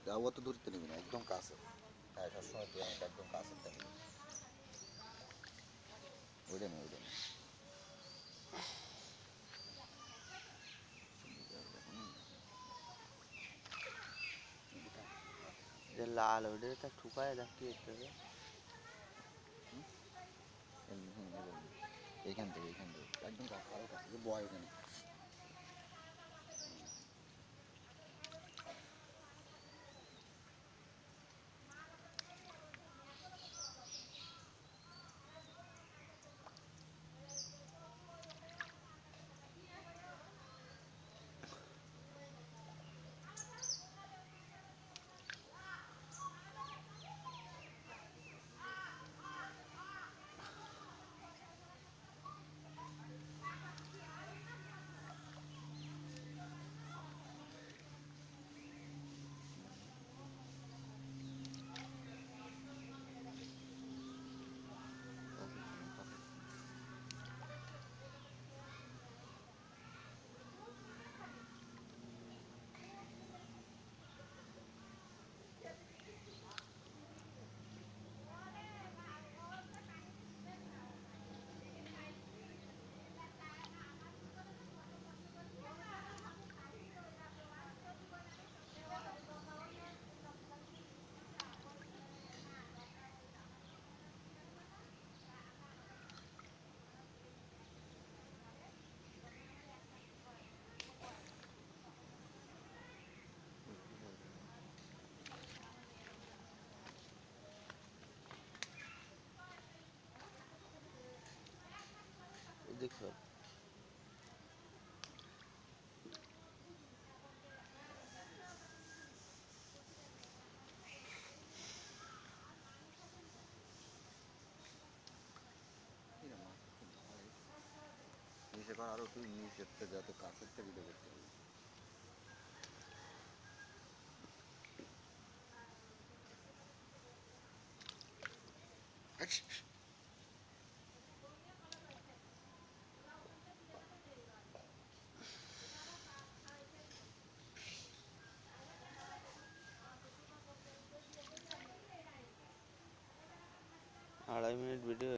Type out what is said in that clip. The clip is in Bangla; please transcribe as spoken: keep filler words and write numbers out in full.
অত দূরত্বে নিবি না, একদম কাছে। হ্যাঁ, সবসময় তুই আমাকে একদম কাছেরটা নিবি। ওইটা নেই, ওইটা নেই। লাল ওটা তা ঠুকায় দেখ কি হচ্ছে। এইখান থেকে এইখান থেকে একদম কাছে, আরও কাছে, যে বয় এখানে। দেখো নিচে কর, আরও তুই নিচের থেকে যাতে কাছের থেকে দিতে করতে হবে। আড়াই মিনিট ভিডিও।